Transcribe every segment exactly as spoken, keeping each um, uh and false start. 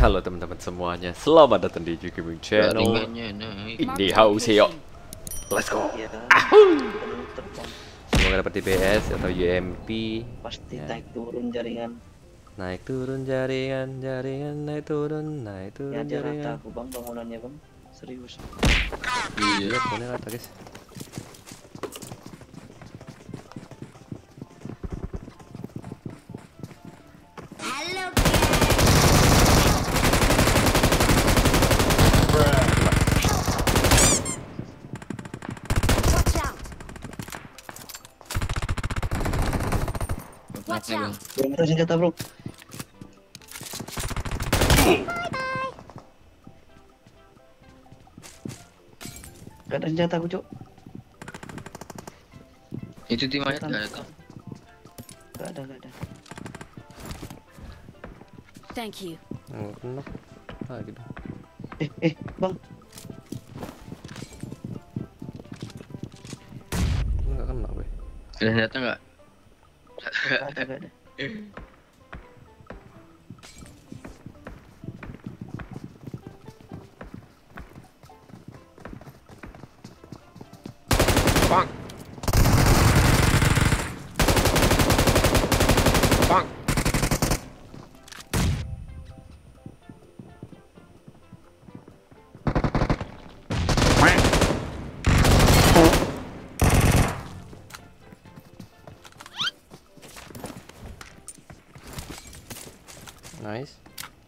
Halo teman-teman semuanya, selamat datang di Juki Gaming Channel. Ini Hauseo. Let's go. Semoga dapat T P S atau U M P. Pasti ya. Naik turun jaringan. Naik turun jaringan, jaringan naik turun, naik turun ya, jaringan. Rata aku bang bangunannya bang, serius. Iya, bangunnya rata guys. Belum ada senjata bro. Gak ada senjata aku cok. Itu tim ayat gak ada kau? Gak ada, gak ada. Thank you. Nggak kena. Ah gitu. Eh, eh, bang. Nggak kena gue. Ada senjata nggak? Gak ada, gak ada. Bang. Bang. Nice.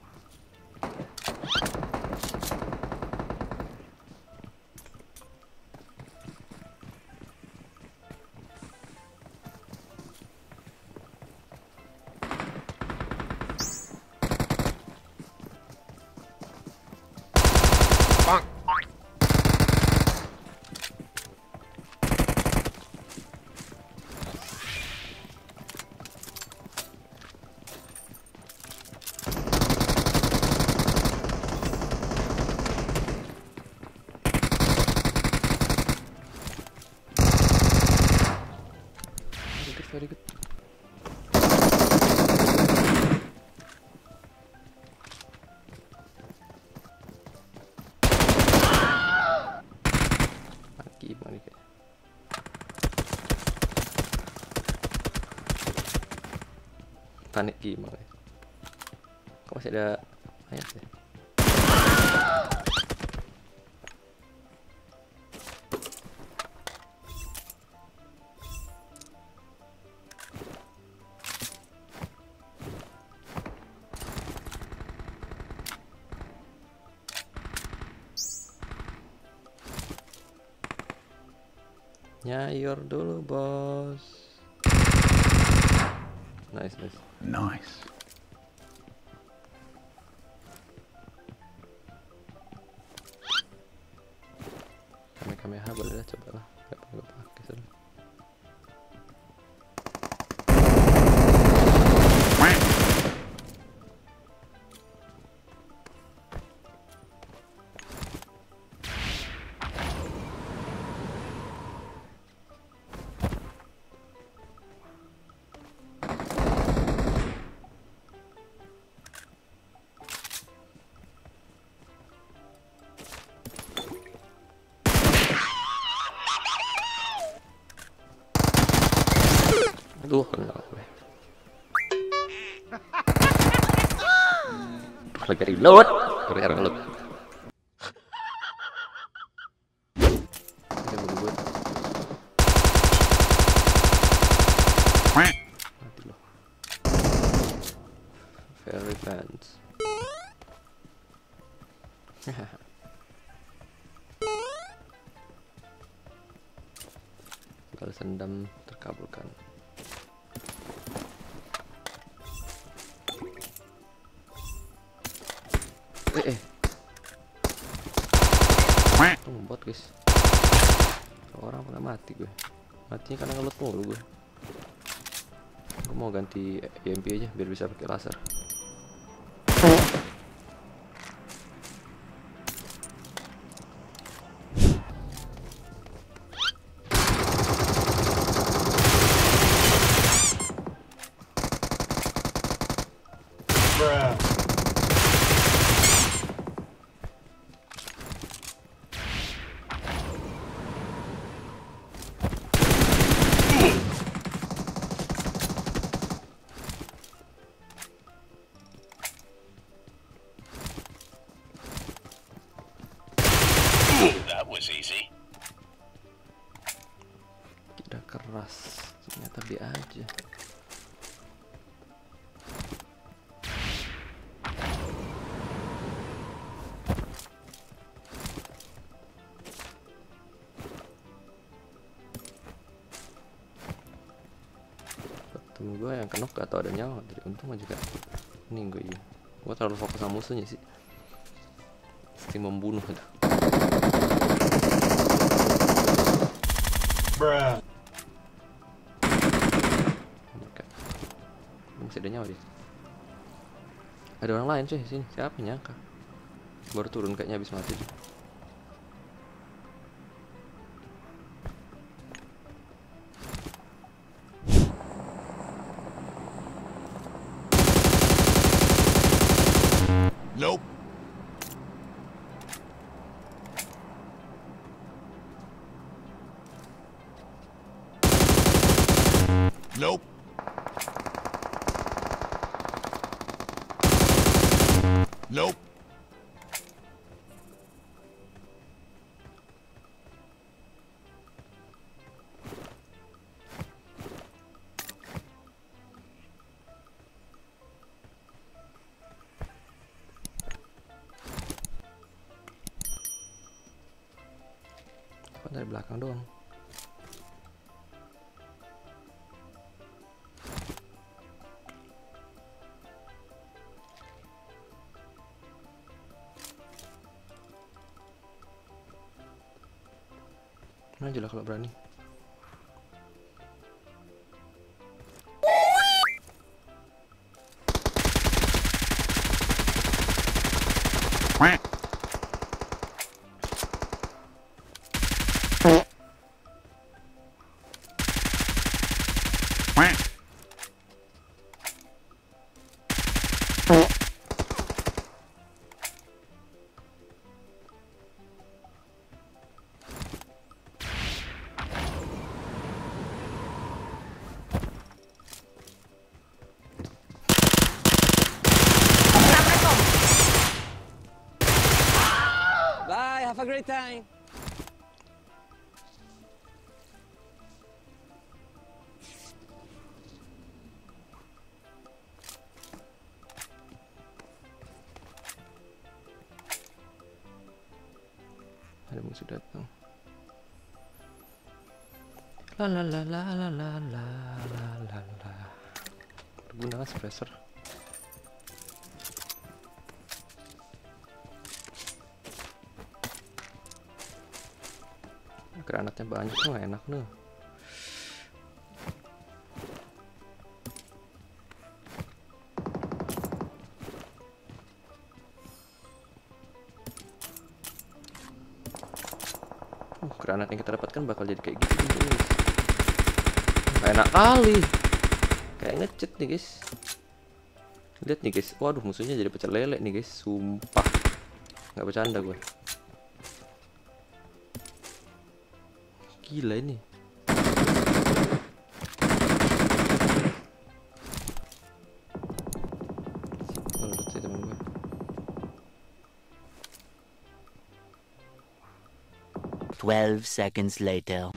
Bang. Very good. Lagi mana kayak. Panik gimana? Kok masih ada ayat ya? Nyayor dulu bos. Nice nice. Nice. Kami Kamehameha boleh lah, coba lah. Gak perlu pakai sudah. Aduh, kena gue. Lagi reload, lagi reload. Ada gue. Mati loh. Very fans. Balas dendam terkabulkan. Eh, eh. Oh, bot guys. Orang pernah mati gue. Matinya karena ngelut mulu gue. Gue mau ganti E M P aja biar bisa pakai laser. Bruh. keras, ternyata B aja. Temen gue yang kenok gak tau ada nyawa, jadi untung aja gak. Ini gue iya, gue terlalu fokus sama musuhnya sih. Mesti membunuh itu. Bruh. Masih ada nyawa dia. Ada orang lain cuy sini, siapa nyangka. Baru turun kayaknya habis mati tuh. Nope. Nope. Nope. Kok dari belakang doang? Maju lah kalau berani. Bye, have a great time. Ada musuh datang. La la la la la la la la la la. Berguna suppressor. Granatnya banyak tuh gak enak nih. Uh, granat yang kita dapatkan bakal jadi kayak gitu guys. Gak enak kali. Kayak ngecheat nih guys. Lihat nih guys. Waduh, musuhnya jadi pecel lele nih guys. Sumpah. Gak bercanda gue. Gila ini. Menurut sih temen gue. Twelve seconds later.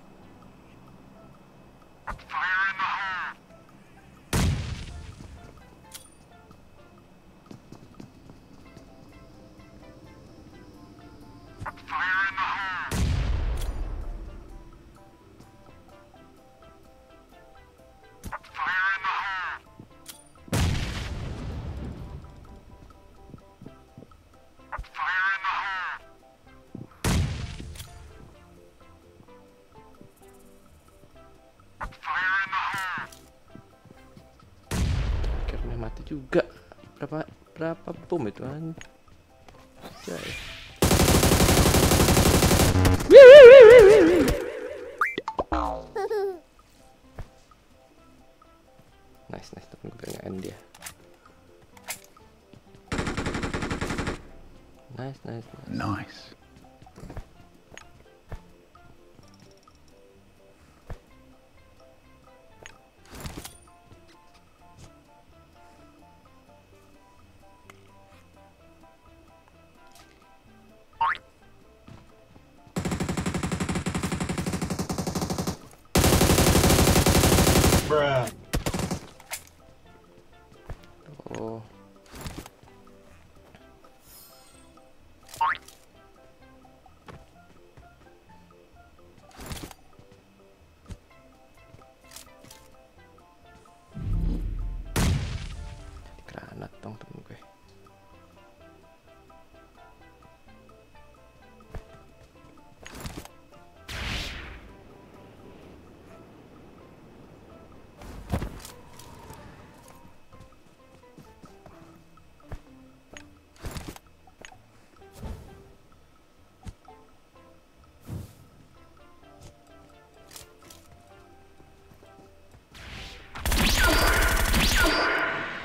Akhirnya mati juga. Berapa berapa bom itu anjay. Nice nice, tapi gue pengen end dia. Nice nice nice. Nice.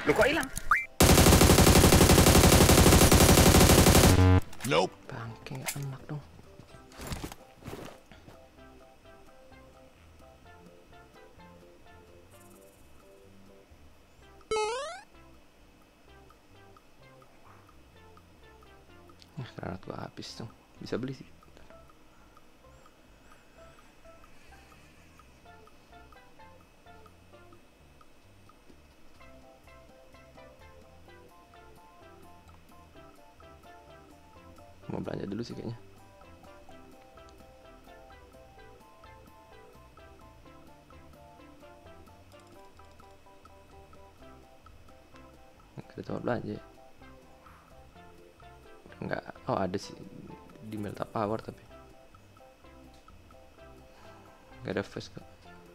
Lu kok hilang? Nope. Bangke enak dong. Nah, granat gua habis tuh. Bisa beli sih. Mau belanja dulu sih kayaknya. Ada tempat belanja. Enggak, oh ada sih di Melta Power tapi nggak ada face kok.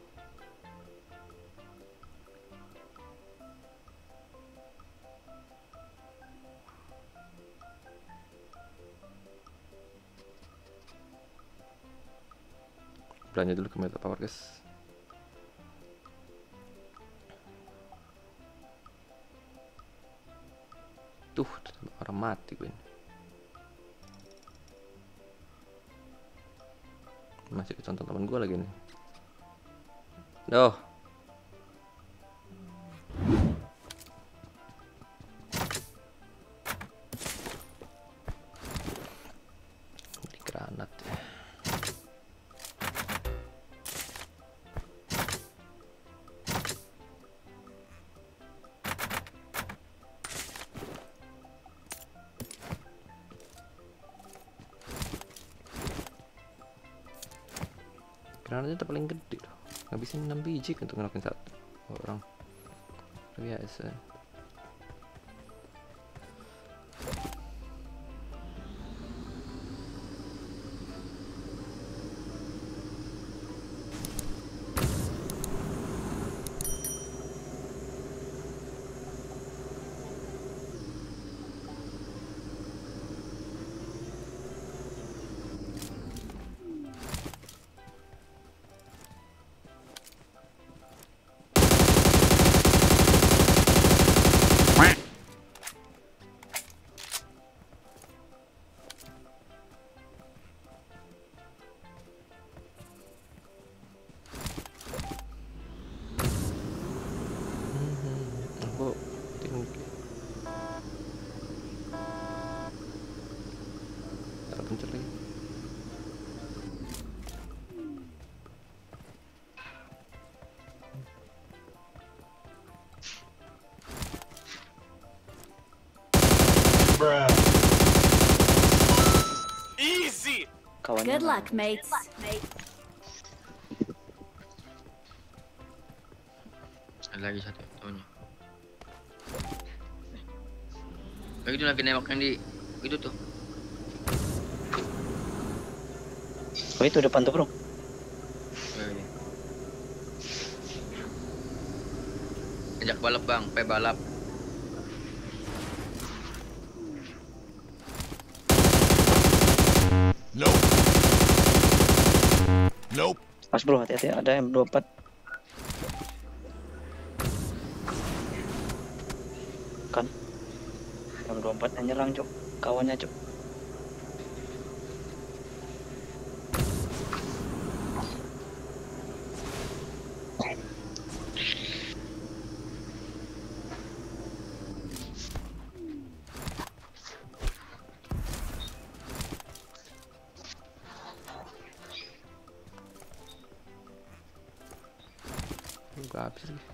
Belanja dulu ke Melta Power guys. Tuh orang mati gue ini. Masih ditonton teman gue lagi nih. Doh. Di granat ya. Granatnya tuh paling gede loh. Ngabisin enam biji untuk ngelakuin satu orang. Biasa. Aku tinggi. Tak pencet lagi. Bruh. Kawannya Good luck, mates. Ada lagi satu tahunnya. Lagi tuh lagi nembak yang di itu tuh. Oh itu depan tuh bro. Ya, ya. Ajak balap bang, pe balap. Nope. Nope. Pas bro, hati-hati ada M dua puluh empat. Kan M dua puluh empat yang nyerang cok, kawannya cok. Gua habis lagi.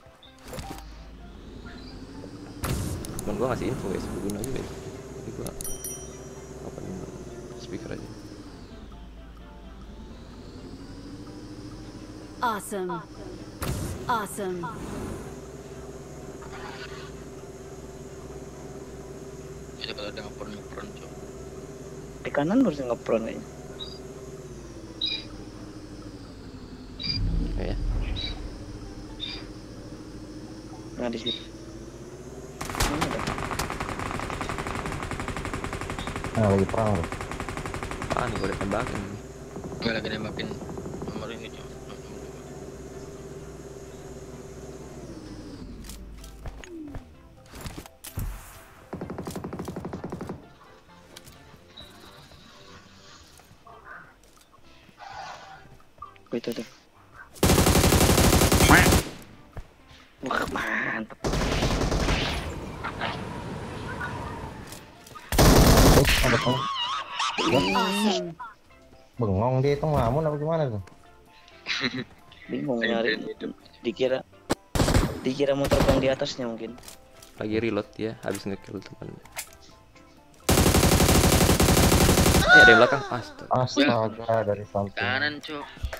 Temen gua ngasih info guys, berguna juga ya. Jadi gua open speaker aja. Awesome. Awesome. Jadi kalau ada ngepron ngepron cok. Di kanan harus ngepron kayaknya. Ya ya. Nah di sini. Mana ada? Ah, lagi perang loh. Apaan gua udah tembakin ini. Gue lagi nembakin nomor ini cok. itu tuh. Wah, mantap. Terus ada tuh. Awesome. Bengong dia itu ngelamun apa gimana tuh? Bingung nyari. Dikira dikira mau terbang di atasnya mungkin. Lagi reload ya, habis ngekill teman. Eh, ada yang belakang. Astaga. Astaga dari samping. Kanan, Cok.